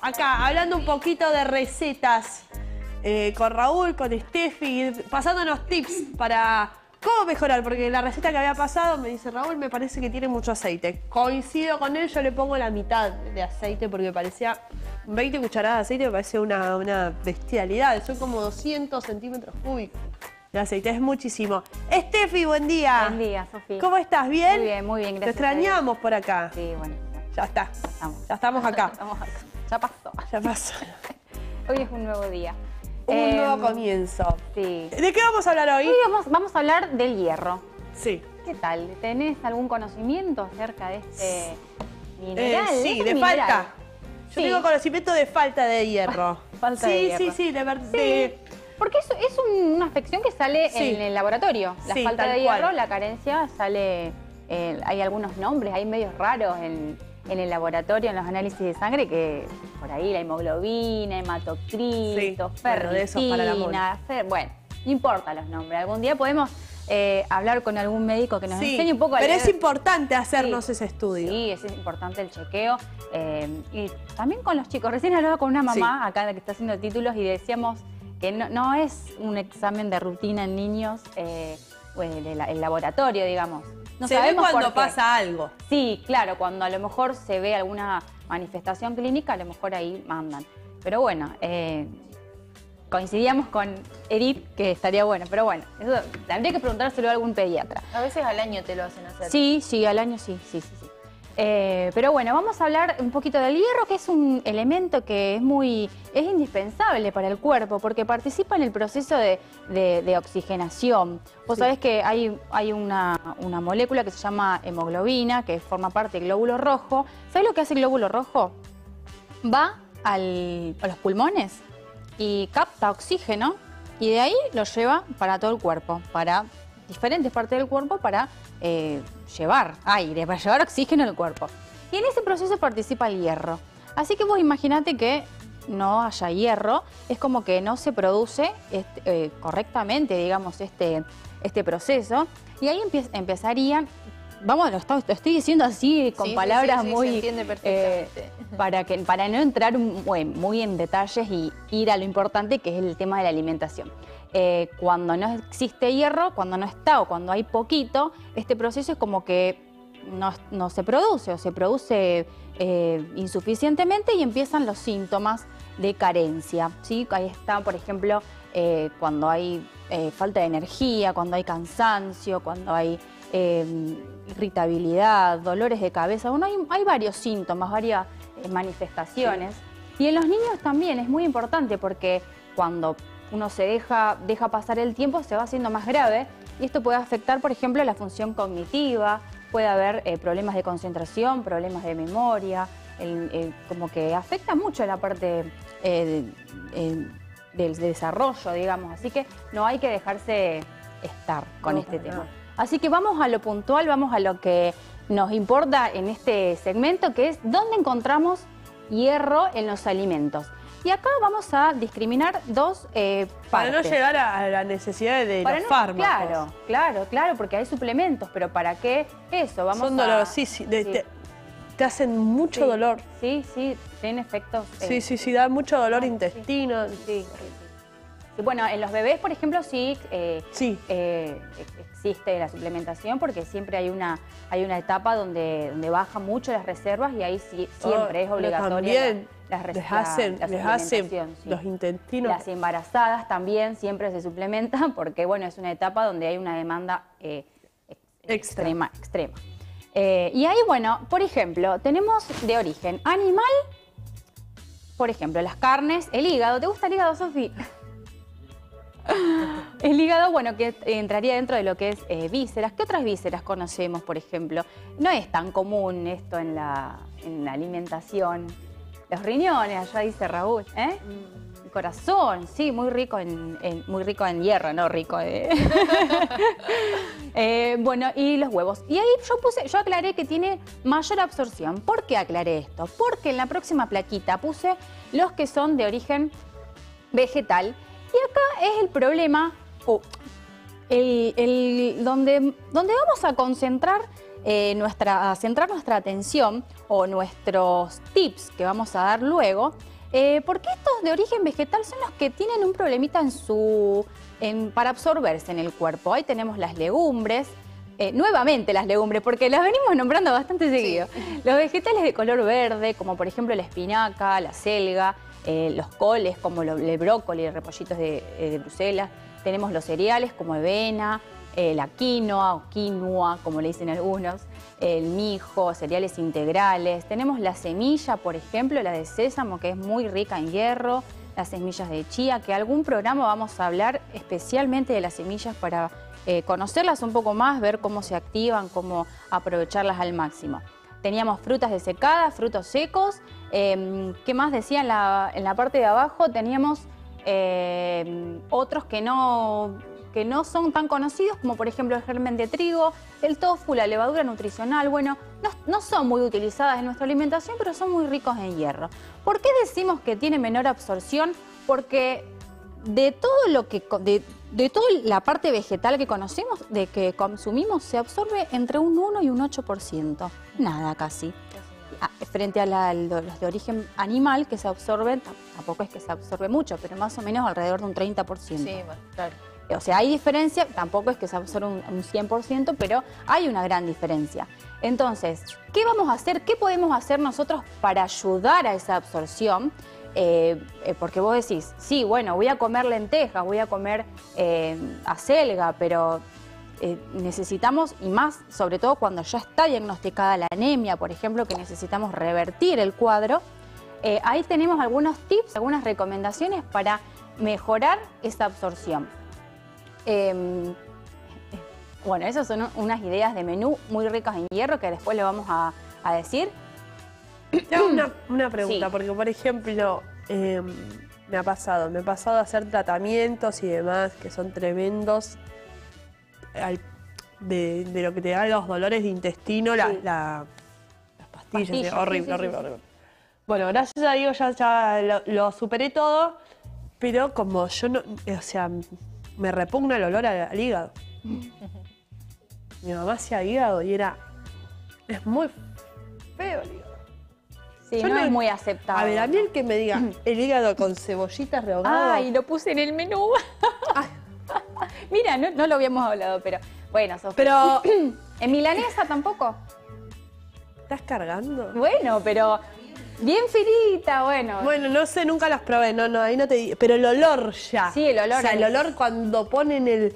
acá, hablando un poquito de recetas con Raúl, con Steffi, pasándonos tips para cómo mejorar, porque la receta que había pasado, me dice Raúl, me parece que tiene mucho aceite. Coincido con él, yo le pongo la mitad de aceite porque me parecía 20 cucharadas de aceite, me parece una bestialidad. Son como 200 centímetros cúbicos de aceite, es muchísimo. Steffi, buen día. Buen día, Sofía. ¿Cómo estás? ¿Bien? Muy bien, gracias. Te extrañamos por acá. Sí, bueno. Ya está. Ya estamos acá. Estamos acá. Ya pasó. Ya pasó. Hoy es un nuevo día. Un nuevo comienzo. Sí. ¿De qué vamos a hablar hoy? Hoy vamos a hablar del hierro. Sí. ¿Qué tal? ¿Tenés algún conocimiento acerca de este mineral? Sí, ¿Es de mineral? falta. Yo tengo conocimiento de falta de hierro. Falta de hierro. Sí, de verdad. Sí, porque eso es una afección que sale en el laboratorio. La Sí, falta tal de hierro, cual. la carencia sale... hay algunos nombres, hay medios raros en el laboratorio, en los análisis de sangre, que por ahí la hemoglobina, hematocrito, bueno, de esos para la ferritina, bueno, no importa los nombres. Algún día podemos hablar con algún médico que nos enseñe un poco a pero leer. es importante hacernos ese estudio. Sí, es importante el chequeo. Y también con los chicos. Recién hablaba con una mamá acá que está haciendo títulos y decíamos que no es un examen de rutina en niños, el laboratorio, digamos. No se ve sabemos cuando por qué. pasa algo. Sí, claro, cuando a lo mejor se ve alguna manifestación clínica, a lo mejor ahí mandan. Pero bueno, coincidíamos con Edith que estaría bueno. Pero bueno, eso tendría que preguntárselo a algún pediatra. A veces al año te lo hacen hacer. Sí, al año sí. Pero bueno, vamos a hablar un poquito del hierro, que es un elemento que es indispensable para el cuerpo porque participa en el proceso de oxigenación. Vos sabés que hay una molécula que se llama hemoglobina, que forma parte del glóbulo rojo. ¿Sabés lo que hace el glóbulo rojo? Va a los pulmones y capta oxígeno y de ahí lo lleva para todo el cuerpo, para diferentes partes del cuerpo, para llevar aire, para llevar oxígeno al cuerpo. Y en ese proceso participa el hierro. Así que vos imaginate que no haya hierro, es como que no se produce correctamente, digamos, este proceso. Y ahí empezarían, vamos, lo estoy diciendo así, con palabras muy... se entiende perfectamente. Para no entrar muy en detalles y ir a lo importante, que es el tema de la alimentación. Cuando no existe hierro, cuando no está o cuando hay poquito, este proceso es como que no se produce o se produce insuficientemente y empiezan los síntomas de carencia, ¿sí? Ahí está, por ejemplo, cuando hay falta de energía, cuando hay cansancio, cuando hay irritabilidad, dolores de cabeza. Bueno, hay varios síntomas, varias manifestaciones. Sí. Y en los niños también es muy importante porque cuando uno se deja pasar el tiempo, se va haciendo más grave y esto puede afectar, por ejemplo, la función cognitiva, puede haber problemas de concentración, problemas de memoria, como que afecta mucho la parte del desarrollo, digamos. Así que no hay que dejarse estar con este tema. Así que vamos a lo puntual, vamos a lo que nos importa en este segmento, que es dónde encontramos hierro en los alimentos. Y acá vamos a discriminar dos partes. Para no llegar a la necesidad de los fármacos. Claro, porque hay suplementos, pero ¿para qué eso? Son dolores, te hacen mucho dolor. Sí, tienen efectos... Sí, da mucho dolor intestino. Sí. Y bueno, en los bebés, por ejemplo, sí existe la suplementación porque siempre hay una etapa donde bajan mucho las reservas y ahí siempre es obligatoria les hacen los intestinos. Las embarazadas también siempre se suplementan porque, bueno, es una etapa donde hay una demanda extrema. Y ahí, bueno, por ejemplo, tenemos de origen animal, por ejemplo, las carnes, el hígado. ¿Te gusta el hígado, Sofi? El hígado, bueno, que entraría dentro de lo que es vísceras. ¿Qué otras vísceras conocemos, por ejemplo? No es tan común esto en la alimentación. Los riñones, allá dice Raúl, El corazón, sí, muy rico en hierro, no rico bueno, y los huevos. Y ahí yo aclaré que tiene mayor absorción. ¿Por qué aclaré esto? Porque en la próxima plaquita puse los que son de origen vegetal. Y acá es el problema, donde vamos a concentrar centrar nuestra atención o nuestros tips que vamos a dar luego, Porque estos de origen vegetal son los que tienen un problemita para absorberse en el cuerpo. Ahí tenemos las legumbres, nuevamente las legumbres, porque las venimos nombrando bastante seguido. Los vegetales de color verde, como por ejemplo la espinaca, la selga, los coles como el brócoli, los repollitos de Bruselas. Tenemos los cereales como avena, la quinoa o quinoa, como le dicen algunos, el mijo, cereales integrales. Tenemos la semilla, por ejemplo, la de sésamo, que es muy rica en hierro, las semillas de chía, que algún programa vamos a hablar especialmente de las semillas para conocerlas un poco más, ver cómo se activan, cómo aprovecharlas al máximo. Teníamos frutas desecadas, frutos secos. ¿Qué más decía en la parte de abajo? Teníamos otros que no son tan conocidos, como por ejemplo el germen de trigo, el tofu, la levadura nutricional. Bueno, no son muy utilizadas en nuestra alimentación, pero son muy ricos en hierro. ¿Por qué decimos que tiene menor absorción? Porque de todo de toda la parte vegetal que conocemos, de que consumimos, se absorbe entre un 1 y un 8%. Nada casi. Frente a los de origen animal, que se absorben, tampoco es que se absorbe mucho, pero más o menos alrededor de un 30%. Sí, bueno, claro. O sea, hay diferencia, tampoco es que se absorbe un 100%, pero hay una gran diferencia. Entonces, ¿qué vamos a hacer? ¿Qué podemos hacer nosotros para ayudar a esa absorción? Porque vos decís, sí, bueno, voy a comer lentejas, voy a comer acelga, pero necesitamos, y más sobre todo cuando ya está diagnosticada la anemia, por ejemplo, que necesitamos revertir el cuadro, ahí tenemos algunos tips, algunas recomendaciones para mejorar esa absorción. Bueno, esas son unas ideas de menú muy ricas en hierro que después le vamos a decir. Tengo una pregunta, Sí. porque por ejemplo, me ha pasado a hacer tratamientos y demás que son tremendos de lo que te dan los dolores de intestino, las pastillas, horrible. Bueno, gracias a Dios ya lo superé todo, pero como yo no, o sea, me repugna el olor al hígado. Mi mamá hacía hígado y es muy feo el hígado. Sí, Yo no es muy aceptable. A ver, a mí el que me diga el hígado con cebollitas rehogadas. Ay, lo puse en el menú. Mira, no lo habíamos hablado, pero bueno, Sofía. Pero, ¿En milanesa tampoco? ¿estás cargando? Bueno, pero bien finita, bueno. Bueno, no sé, nunca las probé, no, ahí no te digo. Pero el olor ya. Sí, el olor O sea, el es- olor cuando ponen el...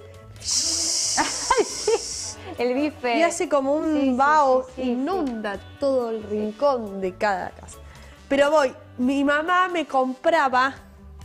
El bife. Y hace como un Sí, sí, vaho, sí, sí, inunda todo el rincón de cada casa. Pero mi mamá me compraba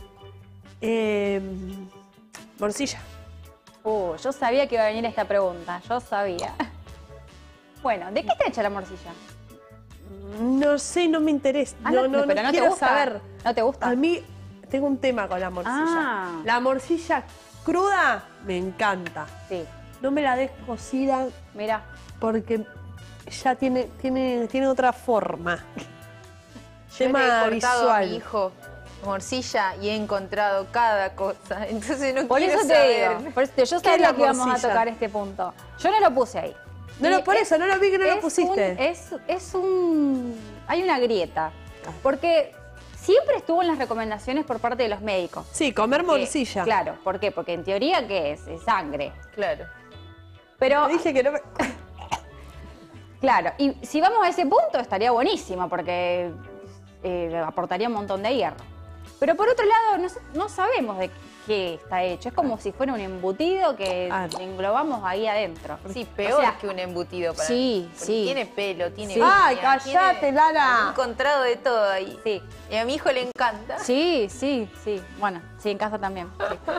morcilla. Yo sabía que iba a venir esta pregunta, yo sabía. Bueno, ¿de qué está hecha la morcilla? No sé, no me interesa. Pero no te quiero gusta. saber. ¿No te gusta? A mí tengo un tema con la morcilla. Ah. La morcilla cruda me encanta. Sí, No me la des cocida mira. porque ya tiene otra forma. Yo le Tema he cortado a mi visual. hijo morcilla y he encontrado cada cosa. Entonces no Por quiero eso te saber. digo, yo ¿Qué es sabía la que íbamos a morcilla? tocar este punto. Yo no lo puse ahí. Por eso, no lo vi que no lo pusiste. Hay una grieta. Porque siempre estuvo en las recomendaciones por parte de los médicos. Sí, comer morcilla. Claro, ¿por qué? Porque en teoría, ¿qué es? Es sangre. Claro. Pero, Te dije que no me... claro, y si vamos a ese punto estaría buenísimo porque aportaría un montón de hierro. Pero por otro lado, no sabemos de qué está hecho. Es como si fuera un embutido que englobamos ahí adentro. Sí, peor O sea, que un embutido para sí, mí. Porque sí. Tiene pelo, tiene Sí. ¡Ay, uña, cállate, tiene- Lara! He encontrado de todo ahí. Sí. Y a mi hijo le encanta. Sí. Bueno, sí, en casa también. Sí.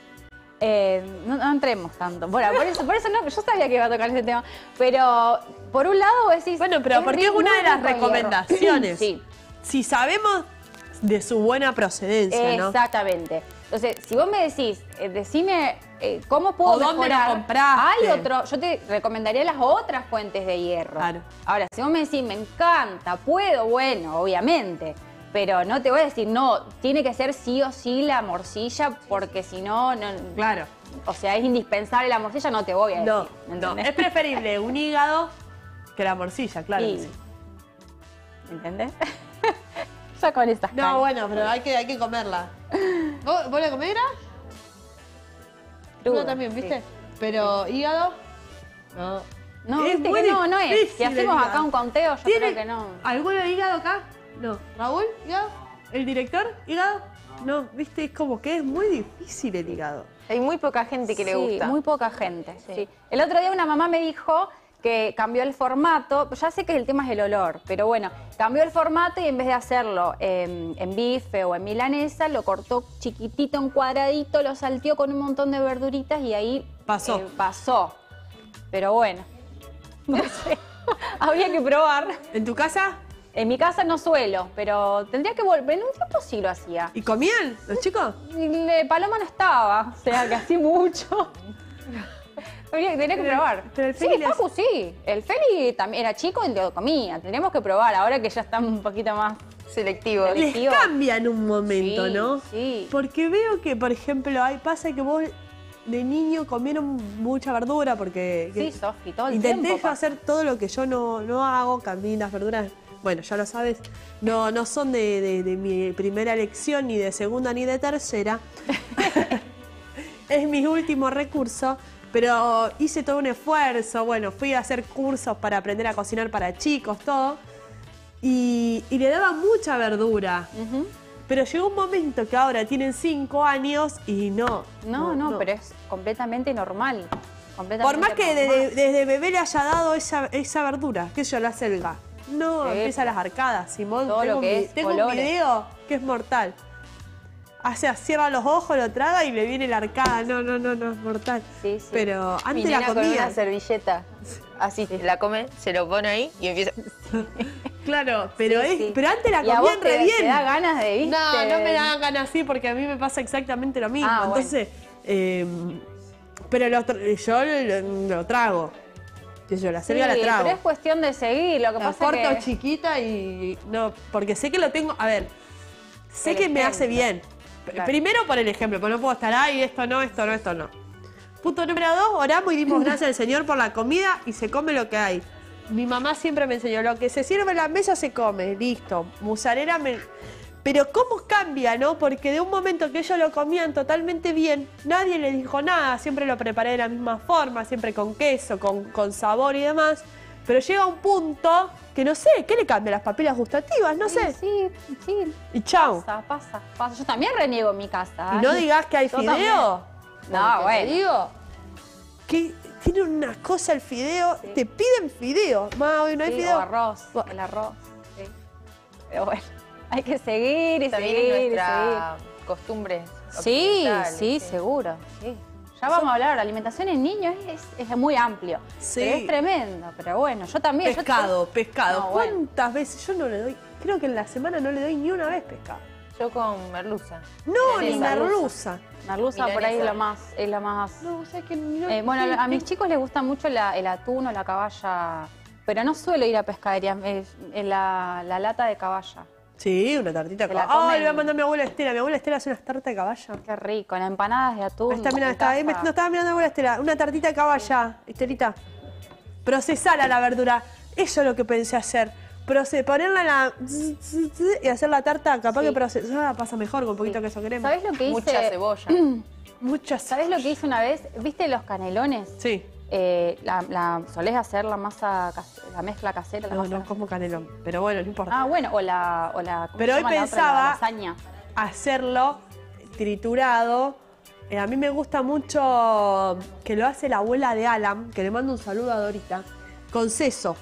No entremos tanto. Bueno, por eso no, yo sabía que iba a tocar ese tema. Pero por un lado vos decís. Bueno, pero porque es muy una de las rico en hierro. recomendaciones. Sí. Si sabemos de su buena procedencia, ¿no? Exactamente. Entonces, si vos me decís, decime cómo puedo ¿O dónde mejorar. lo compraste? Hay otro, yo te recomendaría las otras fuentes de hierro. Claro. Ahora, si vos me decís, me encanta, puedo, bueno, obviamente. Pero no te voy a decir, no, tiene que ser sí o sí la morcilla, porque si no, no. Claro. O sea, es indispensable la morcilla, no te voy a decir. No, ¿me no. entendés? Es preferible un hígado que la morcilla, claro. que Sí. sí. ¿Entendés? Ya con esas No, caras. bueno, pero hay que comerla. ¿Vos la comés? Cruda, Yo también, ¿viste? sí. Pero hígado, no. No, Es viste muy que no es. Si difícil el hacemos acá hígado. un conteo, yo ¿Tiene creo que no. ¿Alguno de hígado acá? No. ¿Raúl? ¿Hígado? ¿El director? ¿Hígado? No, viste, es como que es muy difícil el hígado. Hay muy poca gente que le gusta. Muy poca gente. Sí. El otro día una mamá me dijo que cambió el formato, ya sé que el tema es el olor, pero bueno, cambió el formato y en vez de hacerlo en bife o en milanesa, lo cortó chiquitito, en cuadradito, lo salteó con un montón de verduritas y ahí Pasó. pasó. Pero bueno, no sé, había que probar. ¿En tu casa? En mi casa no suelo, pero tendría que volver. En un tiempo sí lo hacía. ¿Y comían los chicos? Paloma no estaba, o sea que así mucho. Tenía que probar. pero el sí, Feli Facu sí. El Feli también era chico y lo comía. Tendríamos que probar ahora que ya está un poquito más. Selectivo. Les cambia en un momento, Sí, ¿no? sí. Porque veo que, por ejemplo, pasa que vos de niño comieron mucha verdura porque... Sí, Sofi, todo el intenté tiempo. yo hacer todo lo que yo no hago, que a mí las verduras, bueno, ya lo sabes, no son de mi primera elección, ni de segunda, ni de tercera. Es mi último recurso, pero hice todo un esfuerzo, bueno, fui a hacer cursos para aprender a cocinar para chicos, todo, y le daba mucha verdura. Ujú. Pero llegó un momento que ahora tienen 5 años y no. No, pero es completamente normal. Completamente Por más que normal. desde bebé le haya dado esa verdura, qué sé yo, la selga. No, Sí, empieza las arcadas, Simón. todo lo que es tengo un colores. video que es mortal. O sea, cierra los ojos, lo traga y le viene la arcada. No, es mortal. Sí, sí. Pero Mi antes la nena con comía. una servilleta. Así la come, se lo pone ahí y empieza. Claro, pero, Sí, sí. pero antes la Y a vos comían re te bien. da ganas de, ¿viste? No me da ganas así porque a mí me pasa exactamente lo mismo. Ah, bueno. Entonces, pero yo lo trago. Que yo la selga la trago. pero es cuestión de seguir. Lo que La pasa corto que... chiquita y no, porque sé que lo tengo, a ver, sé El que me hace ejemplo. bien. Claro. Primero por el ejemplo, porque no puedo estar ahí, esto no. Punto número 2, oramos y dimos gracias al Señor por la comida y se come lo que hay. Mi mamá siempre me enseñó, lo que se sirve en la mesa se come, listo. Musarela Pero cómo cambia, ¿no? Porque de un momento que ellos lo comían totalmente bien, nadie les dijo nada, siempre lo preparé de la misma forma, siempre con queso, con sabor y demás. Pero llega un punto que no sé, ¿qué le cambia? Las papilas gustativas, no sé. Sí. Y chao. Pasa. Yo también reniego en mi casa. Y no digas que hay Yo fideo. también. No, Porque bueno. te digo que tiene una cosa el fideo, Sí. te piden fideo. Ma, hoy no hay Sí, fideo. o arroz, el arroz. Sí. Pero bueno, hay que seguir y También seguir es y nuestra costumbre. seguir. occidentales, Sí, seguro. Sí. Ya vamos a hablar, la alimentación en niños es muy amplio. Sí. Pero es tremendo, pero bueno, yo también. Pescado. No, bueno. ¿Cuántas veces? Yo no le doy, creo que en la semana no le doy ni una vez pescado. Yo con merluza. No, ni Milanesa. merluza. Merluza por ahí Milanesa. es la más. No, o sea que no. Bueno, a mis chicos les gusta mucho el atún o la caballa, pero no suelo ir a pescaderías, en la lata de caballa. Sí, una tartita de Se la caballa. comen. Le voy a mandar a mi abuela Estela. Mi abuela Estela hace unas tartas de caballa. Qué rico, las empanadas de atún. Ahí está, mira, en está ahí. casa. No estaba mirando a mi abuela Estela. Una tartita de caballa, Estelita. Procesala la verdura. Eso es lo que pensé hacer. Ponerla en la... y hacer la tarta, capaz Sí. que procesada pasa mejor con un poquito de queso crema. ¿Sabés lo que hice? Mucha cebolla. Muchas. ¿Sabés lo que hice una vez? ¿Viste los canelones? Sí. ¿Solés hacer la masa, la mezcla casera? La No, masa no como canelón. Pero bueno, no importa. Ah, bueno, o la ¿cómo Pero se hoy llama la otra? pensaba- La lasaña. Hacerlo triturado. A mí me gusta mucho que lo hace la abuela de Alan, que le mando un saludo a Dorita, con seso.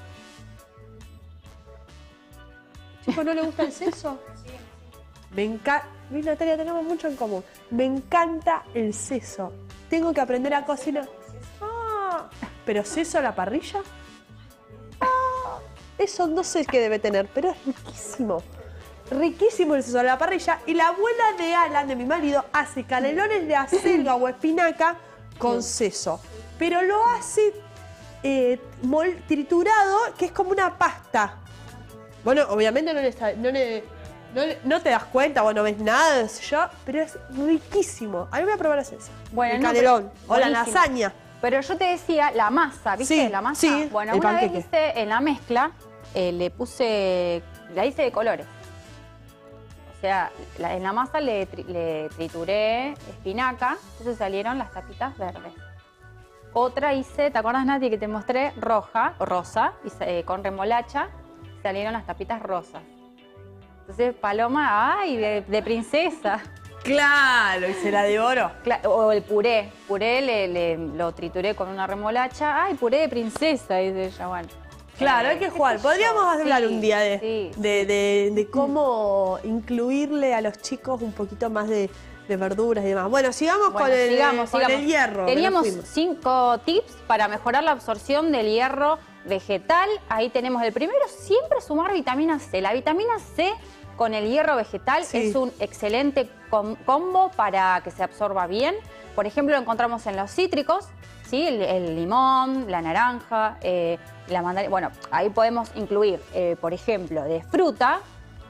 ¿Chicos, no le gusta el seso? Me encanta. Natalia, tenemos mucho en común. Me encanta el seso. Tengo que aprender a cocinar. Ah, ¿pero seso a la parrilla? Ah, eso no sé qué debe tener, pero es riquísimo. Riquísimo el seso a la parrilla. Y la abuela de Alan, de mi marido, hace canelones de acelga o espinaca con seso. Pero lo hace triturado, que es como una pasta. Bueno, obviamente no te das cuenta, vos no ves nada, sé yo, pero es riquísimo. A mí voy a probar ese. Bueno, el no, canelón pero- o la buenísimo. lasaña. Pero yo te decía, la masa, ¿viste? Sí, La masa. sí, Bueno, el una vez panqueque. hice en la mezcla, la hice de colores. O sea, en la masa le trituré espinaca, entonces salieron las tapitas verdes. Otra hice, ¿te acuerdas, Nati, que te mostré? Rosa, con remolacha, salieron las tapitas rosas. Entonces, Paloma, ¡ay, de princesa! Claro, y se la devoró. O el puré. Lo trituré con una remolacha. ¡Ay, puré de princesa! Dice ella, bueno. Claro, hay que jugar. Podríamos hablar un día sí. de cómo incluirle a los chicos un poquito más de verduras y demás. Bueno, sigamos con el hierro. Teníamos 5 tips para mejorar la absorción del hierro vegetal. Ahí tenemos el primero, siempre sumar vitamina C. La vitamina C con el hierro vegetal es un excelente combo para que se absorba bien. Por ejemplo, lo encontramos en los cítricos, ¿sí? El limón, la naranja, la mandarina. Bueno, ahí podemos incluir, por ejemplo, de fruta,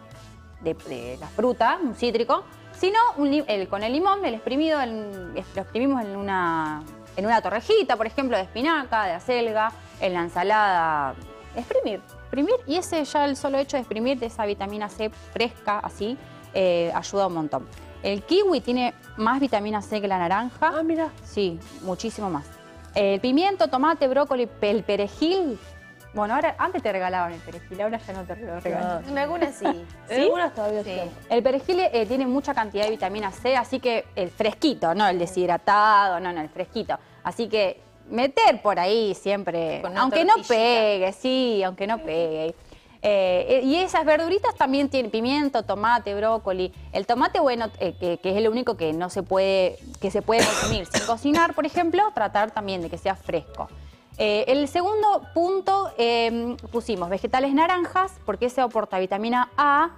de la fruta, un cítrico. Si no, con el limón, el exprimido, lo exprimimos en una torrejita, por ejemplo, de espinaca, de acelga, en la ensalada. Exprimir, y ese ya el solo hecho de exprimir de esa vitamina C fresca, así, ayuda un montón. El kiwi tiene más vitamina C que la naranja. Ah, mira. Sí, muchísimo más. El pimiento, tomate, brócoli, el perejil. Bueno, antes te regalaban el perejil, ahora ya no te lo regalan. En algunas sí. En algunas todavía sí. El perejil tiene mucha cantidad de vitamina C, así que el fresquito, no el deshidratado, no, el fresquito. Así que meter por ahí siempre, aunque no pegue, sí, aunque no pegue. Y esas verduritas también tienen pimiento, tomate, brócoli. El tomate, bueno, que es el único que se puede consumir sin cocinar, por ejemplo, tratar también de que sea fresco. El segundo punto, pusimos vegetales naranjas, porque ese aporta vitamina A,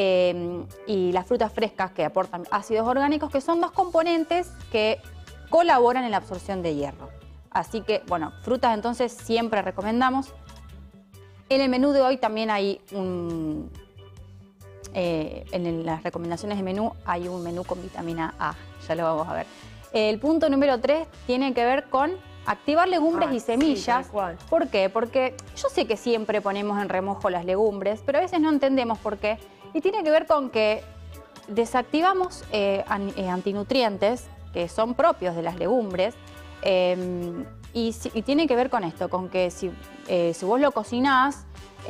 y las frutas frescas que aportan ácidos orgánicos, que son 2 componentes que colaboran en la absorción de hierro. Así que, bueno, frutas entonces siempre recomendamos. En el menú de hoy también hay en las recomendaciones de menú hay un menú con vitamina A, ya lo vamos a ver. El punto número 3 tiene que ver con activar legumbres y semillas. Sí, tal cual. ¿Por qué? Porque yo sé que siempre ponemos en remojo las legumbres, pero a veces no entendemos por qué. Y tiene que ver con que desactivamos antinutrientes que son propios de las legumbres. Y tiene que ver con esto, con que si vos lo cocinás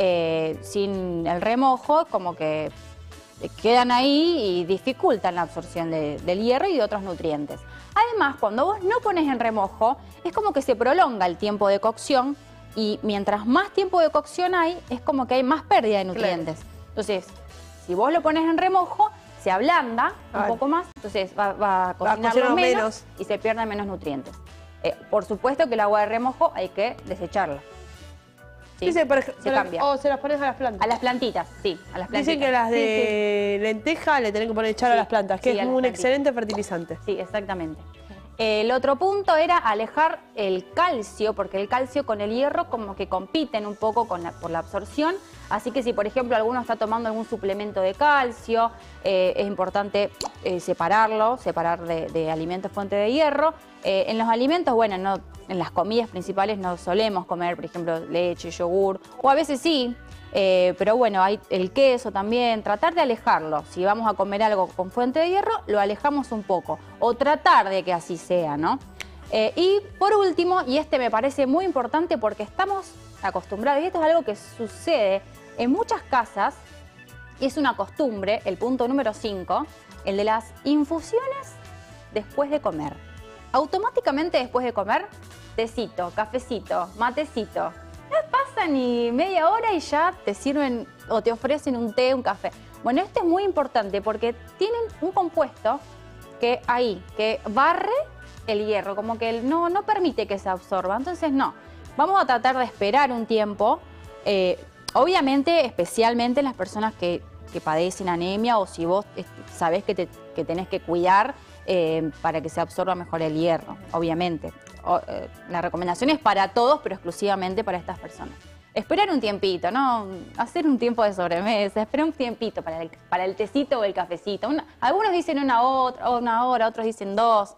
sin el remojo, como que quedan ahí y dificultan la absorción del hierro y de otros nutrientes. Además, cuando vos no pones en remojo, es como que se prolonga el tiempo de cocción y mientras más tiempo de cocción hay, es como que hay más pérdida de nutrientes. Claro. Entonces, si vos lo pones en remojo, se ablanda un poco más, entonces va a cocinarlo menos y se pierden menos nutrientes. Por supuesto que el agua de remojo hay que desecharla. ¿Sí? Se cambia. O se las pones a las plantas. A las plantitas, sí, a las plantitas. Dicen que las de lenteja le tienen que echar a las plantas, que es un excelente fertilizante. Sí, exactamente. El otro punto era alejar el calcio, porque el calcio con el hierro como que compiten un poco por la absorción. Así que si, por ejemplo, alguno está tomando algún suplemento de calcio, es importante separar de alimentos fuente de hierro. En los alimentos, bueno, en las comidas principales no solemos comer, por ejemplo, leche, yogur, o a veces sí. Pero bueno, hay el queso también, tratar de alejarlo. Si vamos a comer algo con fuente de hierro, lo alejamos un poco. O tratar de que así sea, ¿no? Y por último, y este me parece muy importante porque estamos acostumbrados, y esto es algo que sucede en muchas casas, y es una costumbre, el punto número 5, el de las infusiones después de comer. Automáticamente después de comer, tecito, cafecito, matecito. No pasa ni media hora y ya te sirven o te ofrecen un té, un café. Bueno, esto es muy importante porque tienen un compuesto que barre el hierro, como que no permite que se absorba. Entonces, no. Vamos a tratar de esperar un tiempo. Obviamente, especialmente en las personas que padecen anemia o si vos sabés que tenés que cuidar para que se absorba mejor el hierro, obviamente. La recomendación es para todos, pero exclusivamente para estas personas. Esperar un tiempito, ¿no? Hacer un tiempo de sobremesa, esperar un tiempito para el tecito o el cafecito. Algunos dicen una hora, otros dicen 2.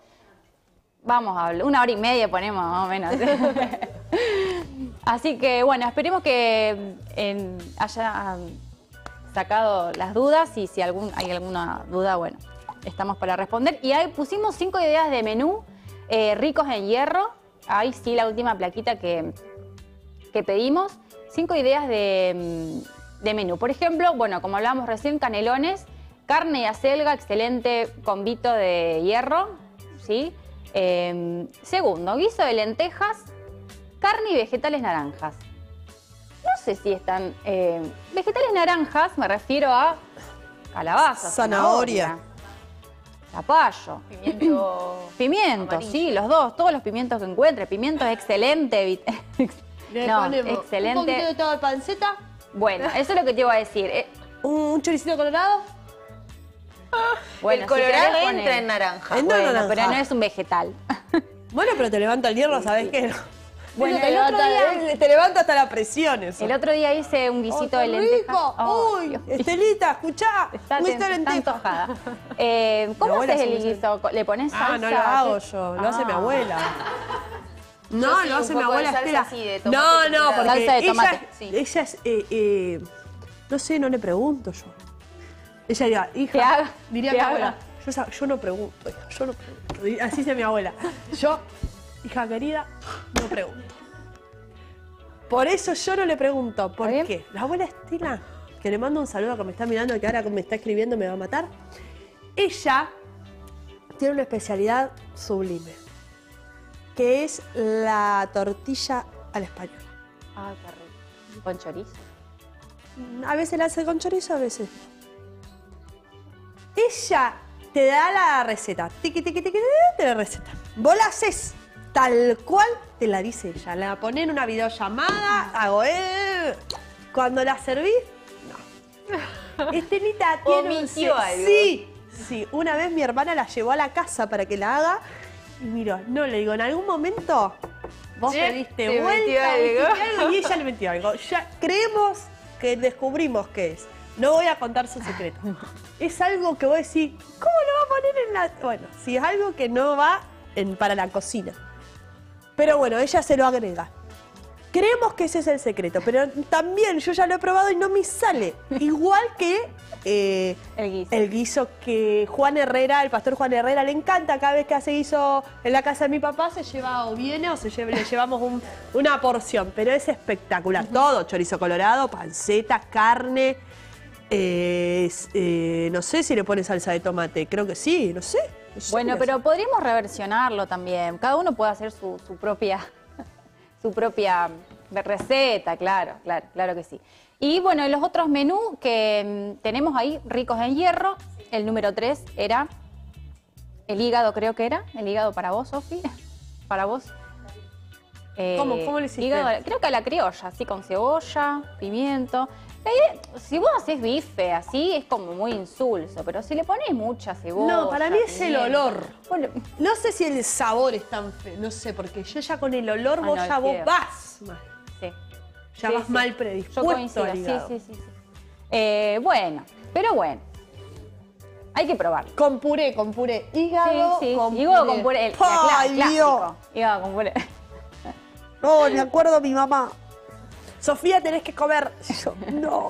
Vamos a hablar, 1 hora y media ponemos más o menos. Así que, bueno, esperemos que sacado las dudas y si hay alguna duda, bueno, estamos para responder. Y ahí pusimos 5 ideas de menú ricos en hierro. Ahí sí la última plaquita que pedimos. 5 ideas de menú. Por ejemplo, bueno, como hablábamos recién, canelones, carne y acelga, excelente combito de hierro, ¿sí? Segundo, guiso de lentejas, carne y vegetales naranjas. No sé si están... vegetales naranjas, me refiero a calabaza, Zanahoria, zapallo. Pimiento, amarillo. sí, los dos, todos los pimientos que encuentre. Pimiento es excelente. Le No, ponemos excelente. un poquito de todo de panceta, Bueno, eso es lo que te iba a decir. un choricito colorado. Bueno, el colorado si querés entra poner- en naranja. Entra en Bueno, naranja. pero no es un vegetal. Bueno, pero te levanta el hierro, ¿sabés qué? Bueno, Eso te el otro levanta, te levanta hasta la presión eso. El otro día hice un guisito de ¡Qué lentejas. rico! Oh, ¡Uy! Dios. Estelita, escuchá. Está, un guisito de está lentejas. antojada. Mi ¿Cómo abuela haces hace el un guiso? ¿Le pones salsa? Ah, no lo hago ¿Qué? yo, lo hace mi Ah. abuela. Yo No, sí, lo hace un mi poco de abuela salsa Estela. así de tomate No, triturado. porque Salsa de tomate, sí. ella es, no sé, no le pregunto yo. Ella diría, hija, Que haga, diría que mi abuela, haga. yo no pregunto, hija, yo no pregunto. Y así dice mi abuela. Yo, hija querida, no pregunto. Por eso yo no le pregunto. ¿Por ¿Está bien? qué? La abuela Estela, que le mando un saludo que me está mirando, que ahora me está escribiendo me va a matar. Ella tiene una especialidad sublime, que es la tortilla al español. Ah, qué rico. Con chorizo. A veces la hace con chorizo, a veces. Ella te da la receta. Tiqui, tiqui, tiqui, te la receta. Vos la haces tal cual te la dice ella. La ponés en una videollamada, hago Cuando la servís, no. Estelita tiene un... Omitió algo. Sí. Una vez mi hermana la llevó a la casa para que la haga. Y miró, no, le digo, en algún momento vos te diste te metió vuelta, algo. dijiste algo y ella le metió algo. Ya creemos que descubrimos qué es. No voy a contar su secreto. Es algo que vos decís, ¿cómo lo va a poner en la...? Bueno, si es algo que no va para la cocina. Pero bueno, ella se lo agrega. Creemos que ese es el secreto, pero también yo ya lo he probado y no me sale. Igual que El guiso. guiso que Juan Herrera, el pastor Juan Herrera, le encanta. Cada vez que hace guiso en la casa de mi papá, se lleva o viene o le llevamos una porción. Pero es espectacular. Todo, chorizo colorado, panceta, carne. No sé si le pone salsa de tomate. Creo que sí, no sé. No sé Bueno, qué pero podríamos reversionarlo también. Cada uno puede hacer su propia receta, claro que sí. Y bueno, los otros menús que tenemos ahí, ricos en hierro. El número 3 era el hígado, creo que era. El hígado para vos, Sofi. Para vos. ¿Cómo le hiciste? Hígado, creo que a la criolla, así con cebolla, pimiento. Si vos haces bife así, es como muy insulso, pero si le pones mucha cebolla... No, para mí es el pimiento. olor. Bueno, No sé si el sabor es tan feo, no sé, porque yo ya con el olor Ah, vos no, ya el vos fideo. vas mal. sí. Ya Sí, vas sí. mal Yo predispuesto coincido, al hígado. sí. Bueno, pero bueno, hay que probar. Con puré. Hígado Sí, con hígado puré. con puré, el ¡Ay, clásico. Dios! Hígado con puré. No, me acuerdo a mi mamá. Sofía, tenés que comer. Yo, no.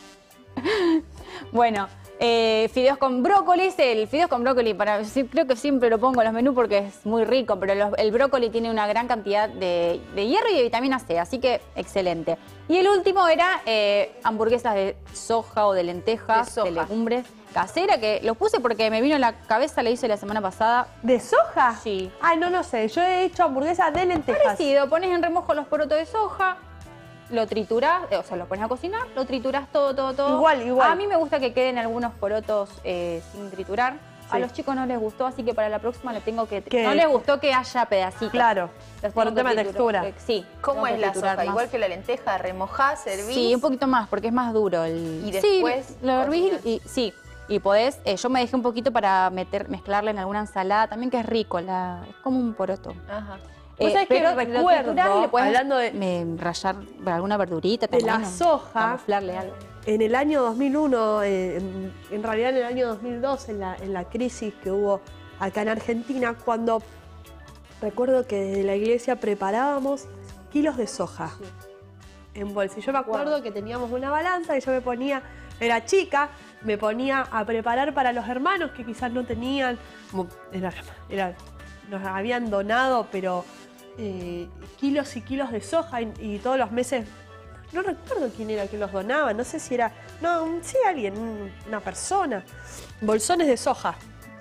Bueno, fideos con brócolis. El fideos con brócoli, creo que siempre lo pongo en los menús porque es muy rico, pero el brócoli tiene una gran cantidad de hierro y de vitamina C, así que excelente. Y el último era hamburguesas de soja o de lentejas, De soja. de legumbres casera, que los puse porque me vino a la cabeza, la hice la semana pasada. ¿De soja? Sí. Ay, no sé. Yo he hecho hamburguesas de lentejas. Parecido, pones en remojo los porotos de soja, lo triturás, o sea, lo pones a cocinar, lo triturás todo. Igual. A mí me gusta que queden algunos porotos sin triturar. A Sí. los chicos no les gustó, así que para la próxima le tengo que... ¿Qué? No les gustó que haya pedacitos. Claro, Los por tengo un que tema de triturar. textura. Sí. ¿Cómo tengo es que la triturar soja? más. Igual que la lenteja, remojás, servís. Sí, un poquito más, porque es más duro. Y después Sí, lo hervís cocinas. y sí. Y podés, yo me dejé un poquito para mezclarla en alguna ensalada, también que es rico, es como un poroto. Ajá. Vos sabés que pero lo recuerdo, triturás y le podés hablando de- rallar alguna verdurita de también. la o soja. camuflarle algo. En el año 2001, en realidad en el año 2002, en la crisis que hubo acá en Argentina, cuando recuerdo que desde la iglesia preparábamos kilos de soja en bolsa. Y yo me acuerdo que teníamos una balanza y yo me ponía era chica, me ponía a preparar para los hermanos que quizás no tenían, nos habían donado, pero kilos y kilos de soja y todos los meses, no recuerdo quién era que los donaba, no sé si era, no, sí alguien, una persona, bolsones de soja.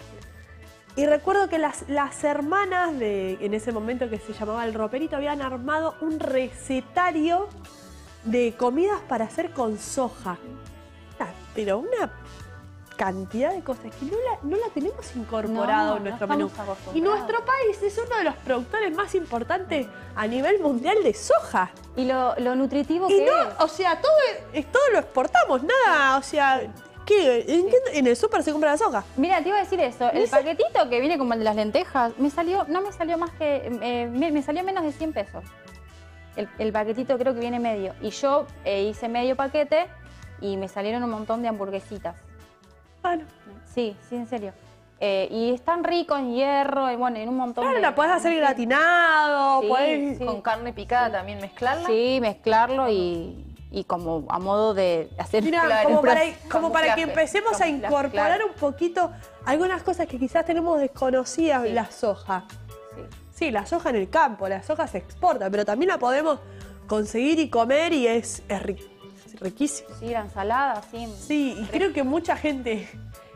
Y recuerdo que las hermanas en ese momento que se llamaba El Roperito, habían armado un recetario de comidas para hacer con soja. Pero una cantidad de cosas que no la tenemos incorporado en nuestro menú. Y nuestro país es uno de los productores más importantes a nivel mundial de soja. Y lo nutritivo y que no, es. o sea, todo lo exportamos, nada, o sea, ¿qué? ¿En el súper se compra la soja? Mira, te iba a decir eso. El paquetito que viene como el de las lentejas, no me salió más que, me salió menos de 100 pesos. El paquetito creo que viene medio. Y yo hice medio paquete y me salieron un montón de hamburguesitas. Bueno. Sí, en serio. Y están ricos en hierro, y bueno, en un montón Claro, de... la podés hacer gratinado, Sí, podés... sí. Con carne picada también mezclarla. Sí, mezclarlo y como a modo de hacer... Mirá, Claro, como para camuflaje, que empecemos a camuflaje, incorporar claro. un poquito algunas cosas que quizás tenemos desconocidas, Sí. la soja. Sí. Sí, la soja en el campo, la soja se exporta, pero también la podemos conseguir y comer y es riquísimo. Sí, la ensalada, sí. Sí, y creo que mucha gente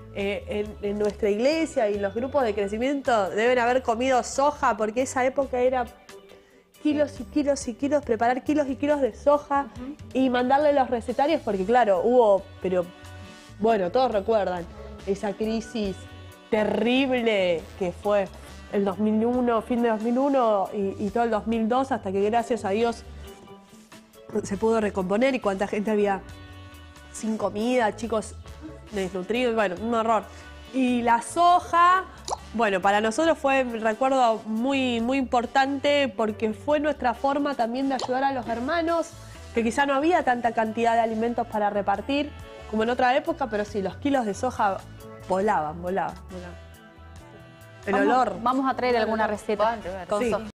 en nuestra iglesia y en los grupos de crecimiento deben haber comido soja, porque esa época era kilos y kilos y kilos, preparar kilos y kilos de soja y mandarle los recetarios, porque claro, pero bueno, todos recuerdan esa crisis terrible que fue el 2001, fin de 2001 y todo el 2002, hasta que gracias a Dios se pudo recomponer y cuánta gente había sin comida, chicos desnutridos, bueno, un horror. Y la soja, bueno, para nosotros fue, recuerdo, muy, muy importante porque fue nuestra forma también de ayudar a los hermanos, que quizá no había tanta cantidad de alimentos para repartir como en otra época, pero sí, los kilos de soja volaban. El olor. Vamos a traer alguna receta. Con Sí. soja.